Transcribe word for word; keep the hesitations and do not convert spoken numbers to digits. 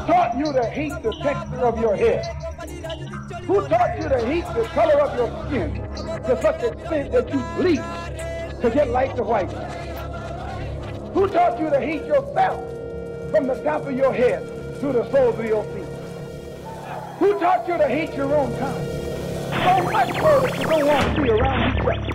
taught you to hate the texture of your hair? Who taught you to hate the color of your skin to such an extent that you bleach to get like the white man? Who taught you to hate yourself from the top of your head to the soles of your feet? Who taught you to hate your own kind? So much so that you don't want to be around each other.